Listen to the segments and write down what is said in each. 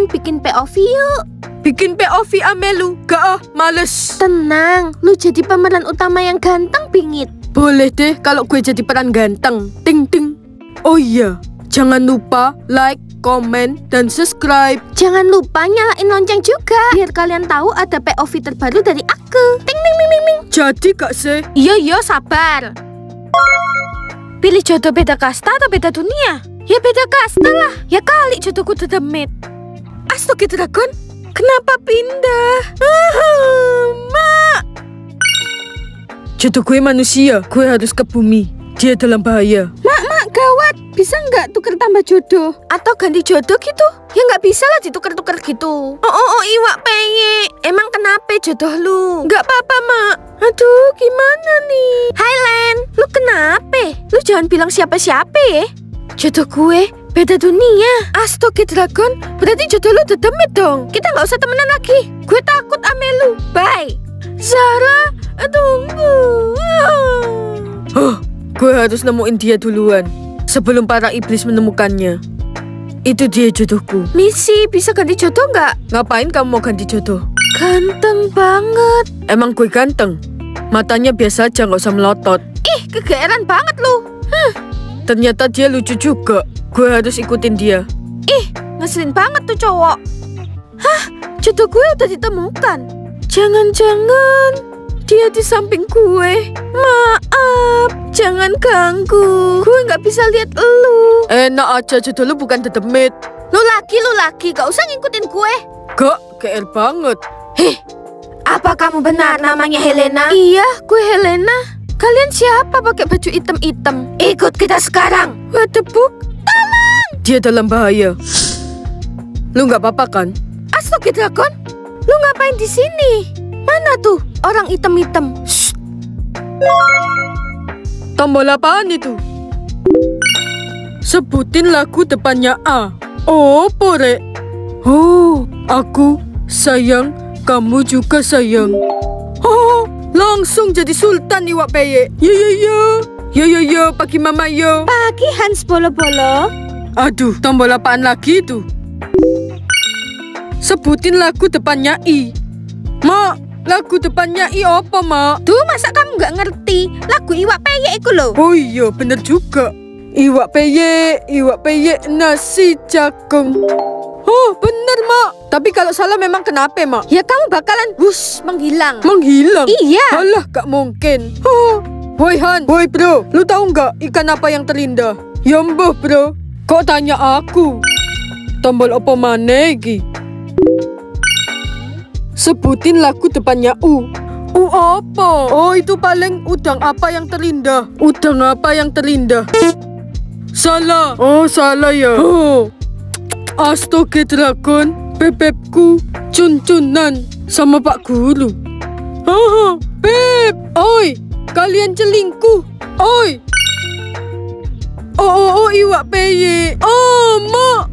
Len, bikin POV yuk. Bikin POV Amelu, gak ah, males. Tenang, lu jadi pemeran utama yang ganteng bingit. Boleh deh kalau gue jadi peran ganteng. Ting ting. Oh iya, jangan lupa like, komen, dan subscribe. Jangan lupa nyalain lonceng juga, biar kalian tahu ada POV terbaru dari aku. Ting ting ting ting ting. Jadi gak sih? Iya, sabar. Pilih jodoh beda kasta atau beda dunia? Ya beda kasta lah. Ya kali jodohku dedemit. Astaga Dragon, kenapa pindah? Mak. Jodoh gue manusia, gue harus ke bumi. Dia dalam bahaya. Mak, gawat. Bisa nggak tuker tambah jodoh? Atau ganti jodoh gitu? Ya nggak bisa lah ditukar-tukar gitu. Oh, iwak peye. Emang kenapa jodoh lu? Nggak apa-apa, Mak. Aduh, gimana nih? Hai, Len. Lu kenapa? Lu jangan bilang siapa-siapa ya. Jodoh gue beda dunia. Astaga Dragon, berarti jodoh lu dedemit dong. Kita nggak usah temenan lagi. Gue takut ame lu. Bye. Zara, tunggu. Gue harus nemuin dia duluan sebelum para iblis menemukannya. Itu dia jodohku. Misi, bisa ganti jodoh nggak? Ngapain kamu mau ganti jodoh? Ganteng banget. Emang gue ganteng? Matanya biasa aja, nggak usah melotot. Ih, kegeeran banget lu. Ternyata dia lucu juga. Gue harus ikutin dia. Ih, ngeselin banget tuh cowok. Hah, jodoh gue udah ditemukan. Jangan-jangan dia di samping gue. Maaf, jangan ganggu. Gue nggak bisa lihat lu. Enak aja, jodoh lu bukan dedemit. Lu laki, gak usah ngikutin gue. Gak, GR banget. Heh, apa kamu benar namanya Helena? Iya, gue Helena. Kalian siapa pakai baju hitam-hitam? Ikut kita sekarang. What the fuck? Tolong! Dia dalam bahaya. Lu nggak apa-apa kan? Astaga Dragon, lu ngapain di sini? Mana tuh orang hitam-hitam? Tombol apaan itu? Sebutin lagu depannya A. Oh, Pore. Oh, aku sayang, kamu juga sayang. Oh, langsung jadi sultan iwak peye. Yo, pagi mama yo. Pagi Hans Bolo-Bolo. Aduh, tombol apaan lagi itu? Sebutin lagu depannya I. Mak, lagu depannya I apa, Mak? Tuh, masa kamu nggak ngerti lagu iwak peye itu loh? Oh iya, bener juga. Iwak peye, nasi jagung. Oh, bener, Mak. Tapi kalau salah memang kenapa, Mak? Ya kamu bakalan menghilang. Menghilang? Iya. Alah, gak mungkin. Oh. Woi Han, woi bro, lu tahu nggak ikan apa yang terindah? Ya mbah bro, kok tanya aku? Tombol opo maneh iki? Sebutin lagu depannya U. U apa? Oh, itu paling udang apa yang terindah? Udang apa yang terindah? Salah. Oh, salah ya. Oh. Astaga Dragon, bebekku cun-cunan sama Pak Guru. Oh, Beb. Oi, kalian celingkuh. Oi. Oh, iwak peye. Oh, Mak.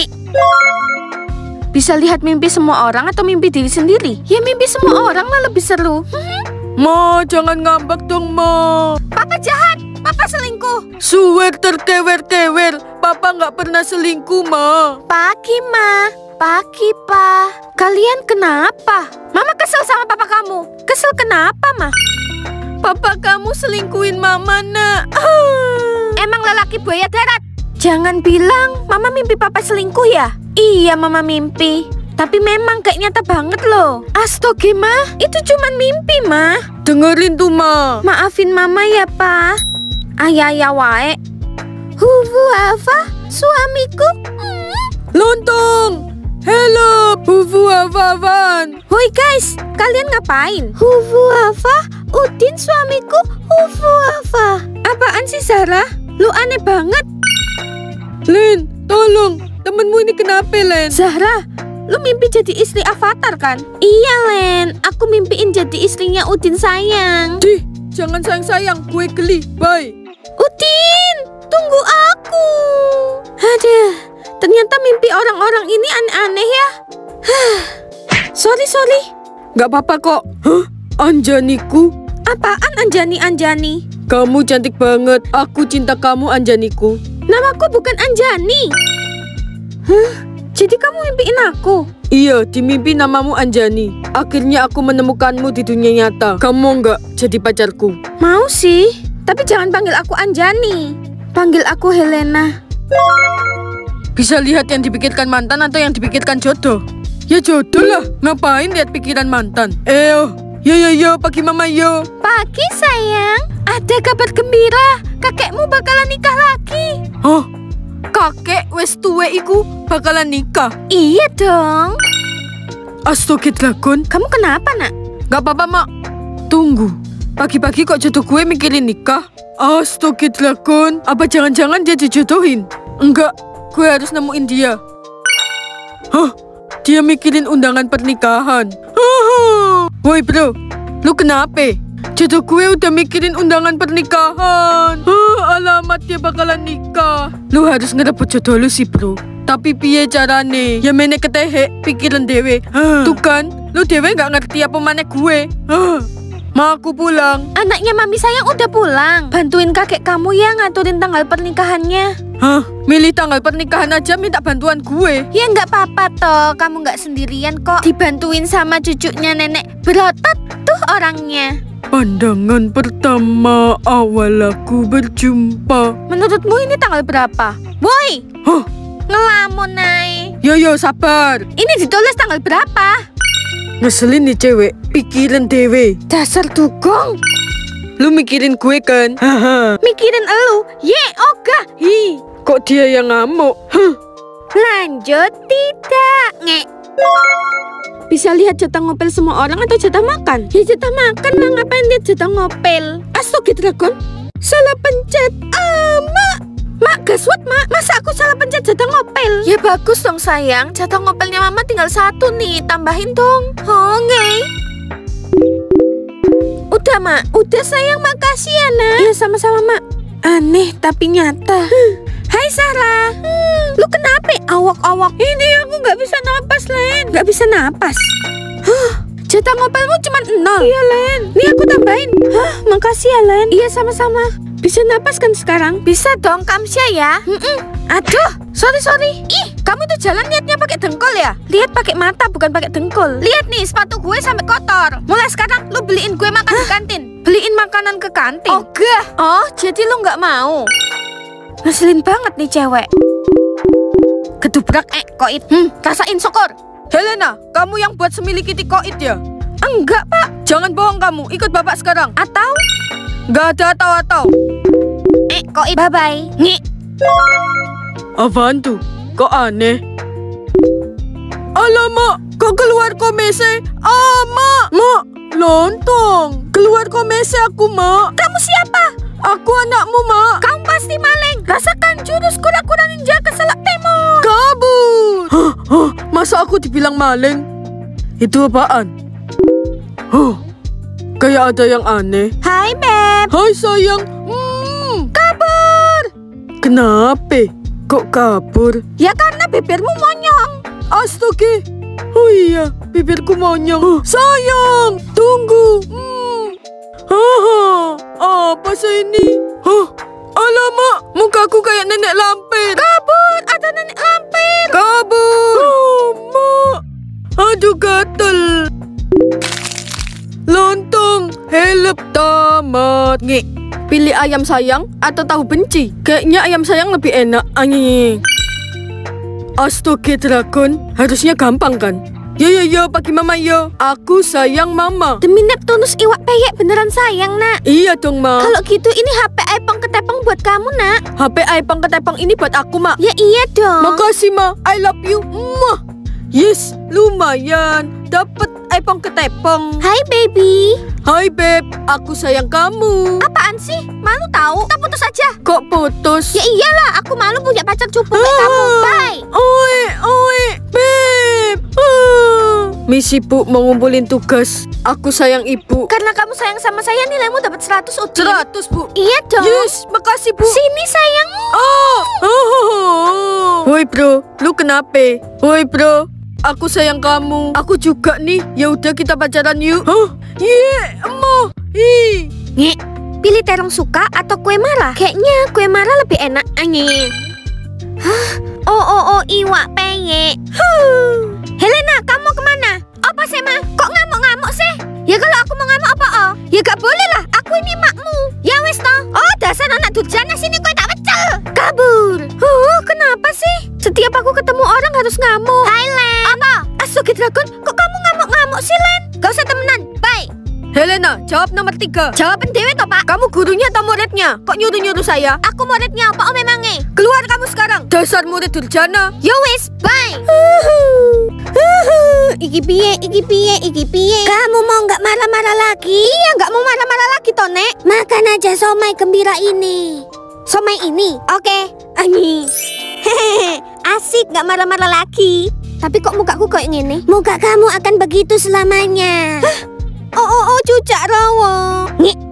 Bisa lihat mimpi semua orang atau mimpi diri sendiri? Ya mimpi semua orang lah lebih seru. Ma, jangan ngambek dong, Ma. Papa jahat, Papa selingkuh. Suwer tertewer-tewer, Papa nggak pernah selingkuh, Ma. Pagi, Ma. Pagi, Pa. Kalian kenapa? Mama kesel sama papa kamu. Kesel kenapa, Ma? Papa kamu selingkuhin Mama, nak. Emang lelaki buaya darat? Jangan bilang Mama mimpi papa selingkuh ya? Iya, Mama mimpi. Tapi memang kayak nyata banget loh. Astaga, Ma. Itu cuman mimpi, Ma. Dengerin tuh, Ma. Maafin Mama ya, Pa. Ayah wae. Huhu Ava, suamiku. Lontong. Hello, Hufu Avan. Woi guys, kalian ngapain? Hufu Ava, Udin suamiku. Hufu Ava. Apaan sih Zara? Lu aneh banget. Len, tolong. Temenmu ini kenapa, Len? Zahra, lu mimpi jadi istri Avatar kan? Iya, Len. Aku mimpiin jadi istrinya Udin sayang. Dih, jangan sayang-sayang. Gue geli. Bye. Udin, tunggu aku. Aduh, ternyata mimpi orang-orang ini aneh-aneh ya. Sorry. Gak apa-apa kok. Hah? Anjaniku? Apaan Anjani? Kamu cantik banget. Aku cinta kamu, Anjaniku. Namaku bukan Anjani. Jadi kamu mimpiin aku? Iya, di mimpi namamu Anjani. Akhirnya aku menemukanmu di dunia nyata. Kamu mau nggak jadi pacarku? Mau sih, tapi jangan panggil aku Anjani. Panggil aku Helena. Bisa lihat yang dipikirkan mantan atau yang dipikirkan jodoh? Ya jodoh lah, ngapain lihat pikiran mantan? Yo, pagi mama yo. Pagi sayang, ada kabar gembira. Kakekmu bakalan nikah lagi. Hah? Kakek wes tuwe iku bakalan nikah? Iya dong. Astagfirullahaladzim. Kamu kenapa nak? Gak apa-apa mak. Tunggu, pagi-pagi kok jodoh gue mikirin nikah? Astagfirullahaladzim. Apa jangan-jangan dia dijodohin? Enggak, gue harus nemuin dia. Hah? Dia mikirin undangan pernikahan. Woi bro, lu kenapa? Jodoh gue udah mikirin undangan pernikahan. Alamat dia bakalan nikah. Lu harus ngerebut jodoh lu sih bro. Tapi piye carane? Ya mene ketehe pikiran dewe. Tuh kan, lu dewe gak ngerti apa mana gue. Ma aku pulang. Anaknya mami sayang udah pulang. Bantuin kakek kamu ya ngaturin tanggal pernikahannya. Hah? Milih tanggal pernikahan aja minta bantuan gue? Ya nggak apa-apa toh, kamu nggak sendirian kok. Dibantuin sama cucunya nenek berotot tuh orangnya. Pandangan pertama awal aku berjumpa. Menurutmu ini tanggal berapa? Woi, Hah? ngelamun nai. Yo sabar. Ini ditulis tanggal berapa? Ngeselin nih cewek, pikiran dewe. Dasar dugong. Lu mikirin gue kan? Haha. Mikirin elu. Ye, ogah. Hi. Kok dia yang ngamuk? Lanjut tidak. Nge. Bisa lihat jatah ngopel semua orang atau jatah makan? Ya jatah makan lah, ngapain lihat jatah ngopel? Astagfirullahaladzim. Salah pencet. Mak, gaswat mak. Masa aku salah pencet jatah ngopel? Ya bagus dong sayang. Jatah ngopelnya mama tinggal 1 nih. Tambahin dong. Oh nge. Udah mak. Udah sayang, makasih ya nak. Iya sama-sama mak. Aneh tapi nyata. Hai Sarah. Lu kenapa? Awak-awak. Ini aku nggak bisa napas Len. Nggak bisa napas. Jatah ngopelmu cuma 0. Iya Len. Nih aku tambahin. Makasih ya Len. Iya sama-sama. Bisa napas kan sekarang? Bisa dong Kamsya ya. Aduh, sorry. Ih, kamu tuh jalan liatnya pakai dengkul ya? Lihat pakai mata bukan pakai dengkul. Lihat nih sepatu gue sampai kotor. Mulai sekarang lu beliin gue makan di kantin. Beliin makanan ke kantin. Ogah. Oh, jadi lu nggak mau? Ngeselin banget nih cewek. Kedubrak koit. Rasain syukur. Helena, kamu yang buat semilikiti koit ya? Enggak pak. Jangan bohong kamu, ikut bapak sekarang. Atau? Gak ada atau. Koit. Bye-bye. Nge. Apaan tuh? Kok aneh? Alamak, kok keluar komese? Mak, lontong. Keluar komese aku, mak. Kamu siapa? Aku anakmu, mak. Kamu pasti maling. Rasakan jurus kura-kura ninja keselak temo. Kabur. Masa aku dibilang maling? Itu apaan? Kayak ada yang aneh. Hai, Beb. Hai, sayang. Kabur. Kenapa? Kok kabur? Ya karena bibirmu monyong. Astaga. Oh iya, bibirku monyong. Sayang, tunggu. Apa sih ini? Alamak, mukaku kayak nenek lampir. Kabur, ada nenek lampir. Kabur. Mak. Aduh, gatel. Lontong, help tamat. Nge. Pilih ayam sayang atau tahu benci? Kayaknya ayam sayang lebih enak. Astaga dragon, harusnya gampang kan? Yo, pagi mama yo. Aku sayang mama. Demi Neptunus iwak peyek beneran sayang nak. Iya dong ma. Kalau gitu ini HP iPhone ketepong buat kamu nak. HP iPhone ketepong ini buat aku mak. Ya iya dong. Makasih ma, I love you. Mwah. Yes, lumayan. Dapat iPhone ketepong. Hai baby. Hai beb, aku sayang kamu. Apaan sih? Malu tahu? Kita putus aja. Kok putus? Ya iyalah, aku malu punya pacar cupu kayak kamu. Bye. Oi, beb. Misi bu mau ngumpulin tugas. Aku sayang ibu. Karena kamu sayang sama saya, nilaimu dapat 100 Udin. 100 bu. Iya dong. Yes, makasih bu. Sini sayang. Woi bro, lu kenapa? Woi bro, aku sayang kamu. Aku juga nih. Ya udah kita pacaran yuk. Emo. Pilih terong suka atau kue marah? Kayaknya kue marah lebih enak. Oh, iwak peyek. Helena, kamu kemana? Apa sih, Ma? Kok ngamuk-ngamuk sih? Ya kalau aku mau ngamuk apa, oh? Ya gak boleh lah, aku ini makmu. Ya wis toh. Oh, dasar anak durjana, sini kowe tak pecel. Kabur. Kenapa sih? Setiap aku ketemu orang harus ngamuk. Hai, Len. Apa? Asuki Dragon, kok kamu ngamuk-ngamuk sih, Len? Gak usah temenan, bye. Helena, jawab nomor 3. Jawaban dewe toh, Pak. Kamu gurunya atau muridnya? Kok nyuruh-nyuruh saya? Aku muridnya, Pak, memangnya. Keluar kamu sekarang. Dasar murid durjana. Yo wis, bye. Iki piye. Kamu mau nggak marah-marah lagi? Iya, nggak mau marah-marah lagi toh, Nek. Makan aja somai gembira ini. Somai ini, oke. Hehehe, asik nggak marah-marah lagi. Tapi kok mukaku kayak gini? Muka kamu akan begitu selamanya. Oh, cucak rawa.